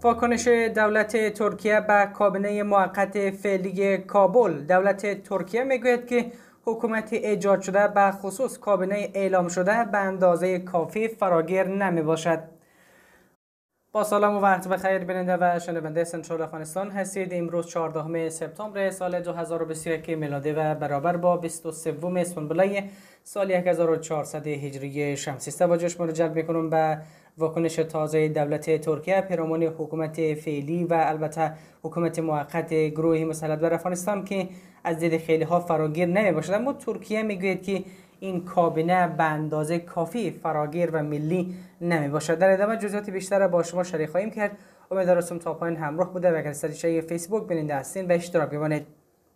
واکنش دولت ترکیه به کابینه موقت فعلی کابل. دولت ترکیه میگوید که حکومت ایجاد شده به خصوص کابینه اعلام شده به اندازه کافی فراگیر نمی باشد. با سلام و وقت بخیر بیننده و شنونده سنترال افغانستان هستید. امروز 14 سپتامبر سال 2021 میلادی و برابر با 23 اسفند سال 1400 هجری شمسی است. توجه شما را جلب می‌کنم به واکنش تازه دولت ترکیه پیرامون حکومت فعلی و البته حکومت موقت گروه مسلح بر افغانستان که از دید خیلی ها فراگیر نمی باشد، اما ترکیه میگوید که این کابینه به اندازه کافی فراگیر و ملی نمی باشد. در ادامه جزئیات بیشتر با شما شریک خواهیم کرد. امیدوارم تا پایان همراه بوده و اگر صفحه فیسبوک بیننده هستین و اشتراک بکنید.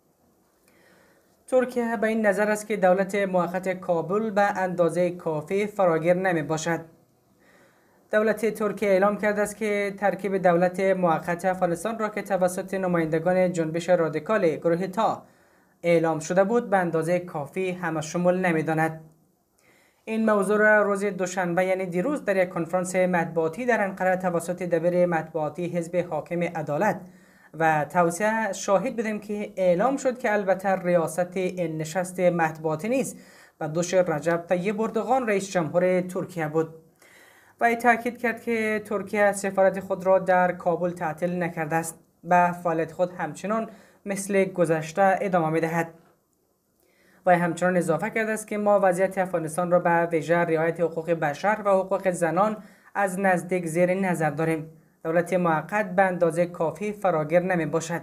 ترکیه به این نظر است که دولت موقت کابل به اندازه کافی فراگیر نمی باشد. دولت ترکیه اعلام کرده است که ترکیب دولت موقت افغانستان را که توسط نمایندگان جنبش رادیکال گروه تا اعلام شده بود به اندازه کافی همشمول نمی‌داند. این موضوع را روز دوشنبه یعنی دیروز در یک کنفرانس مطبوعاتی در انقره توسط دبیر مطبوعاتی حزب حاکم عدالت و توسعه شاهد بودیم که اعلام شد که البته ریاست این نشست مطبوعاتی نیست و دوش رجب طیب اردوغان رئیس جمهور ترکیه بود. و تاکید کرد که ترکیه سفارت خود را در کابل تعطیل نکرده است، به فعالیت خود همچنان مثل گذشته ادامه می‌دهد. و همچنان اضافه کرده است که ما وضعیت افغانستان را به ویژه رعایت حقوق بشر و حقوق زنان از نزدیک زیر نظر داریم. دولت موقت به اندازه کافی فراگیر نمی باشد.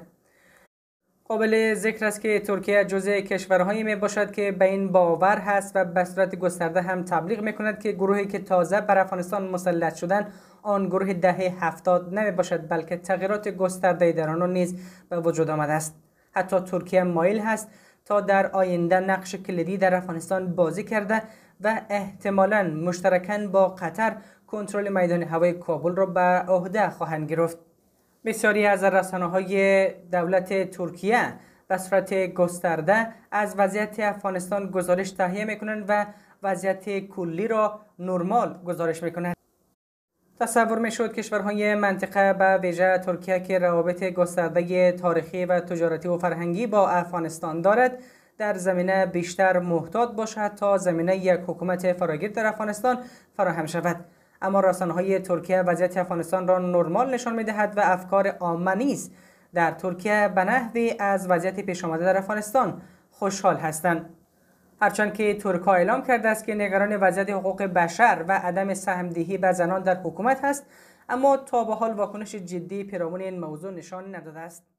قابل ذکر است که ترکیه جزء کشورهایی می باشد که به این باور هست و به صورت گسترده هم تبلیغ می کند که گروهی که تازه بر افغانستان مسلط شدند آن گروه دهه 70 نمی باشد، بلکه تغییرات گسترده در آن نیز به وجود آمده است. حتی ترکیه مایل هست تا در آینده نقش کلیدی در افغانستان بازی کرده و احتمالاً مشترکاً با قطر کنترل میدان هوایی کابل را به عهده خواهند گرفت. بسیاری از رسانه‌های دولت ترکیه به صورت گسترده از وضعیت افغانستان گزارش تهیه می‌کنند و وضعیت کلی را نرمال گزارش می‌کنند. تصور می‌شد کشورهای منطقه به ویژه ترکیه که روابط گسترده تاریخی و تجارتی و فرهنگی با افغانستان دارد در زمینه بیشتر محتاط باشد تا زمینه یک حکومت فراگیر در افغانستان فراهم شود. اما رسانه‌های ترکیه وضعیت افغانستان را نرمال نشان می‌دهد و افکار عامه نیز در ترکیه به نحوی از وضعیت پیش آمده در افغانستان خوشحال هستند. هرچند که ترکیه اعلام کرده است که نگران وضعیت حقوق بشر و عدم سهم‌دهی به زنان در حکومت است، اما تا به حال واکنش جدی پیرامون این موضوع نشان نداده است.